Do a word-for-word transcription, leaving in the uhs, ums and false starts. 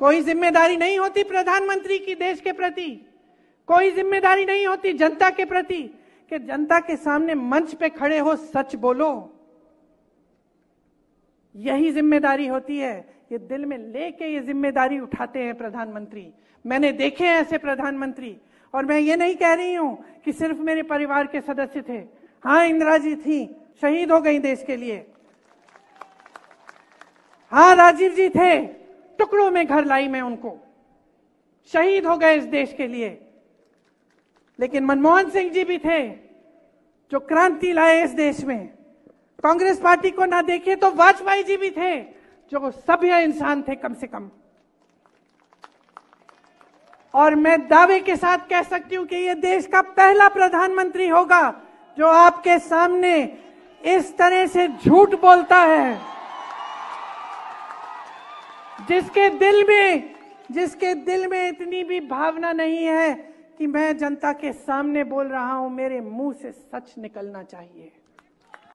कोई जिम्मेदारी नहीं होती प्रधानमंत्री की देश के प्रति, कोई जिम्मेदारी नहीं होती जनता के प्रति कि जनता के सामने मंच पे खड़े हो सच बोलो। यही जिम्मेदारी होती है। ये दिल में लेके ये जिम्मेदारी उठाते हैं प्रधानमंत्री। मैंने देखे हैं ऐसे प्रधानमंत्री, और मैं ये नहीं कह रही हूं कि सिर्फ मेरे परिवार के सदस्य थे। हाँ, इंदिरा जी थी, शहीद हो गई देश के लिए। हाँ, राजीव जी थे, टुकड़ों में घर लाई मैं उनको, शहीद हो गए इस देश के लिए। लेकिन मनमोहन सिंह जी भी थे जो क्रांति लाए इस देश में। कांग्रेस पार्टी को ना देखे तो वाजपेयी जी भी थे जो सभ्य इंसान थे कम से कम। और मैं दावे के साथ कह सकती हूं कि यह देश का पहला प्रधानमंत्री होगा जो आपके सामने इस तरह से झूठ बोलता है, जिसके दिल में जिसके दिल में इतनी भी भावना नहीं है कि मैं जनता के सामने बोल रहा हूं, मेरे मुंह से सच निकलना चाहिए।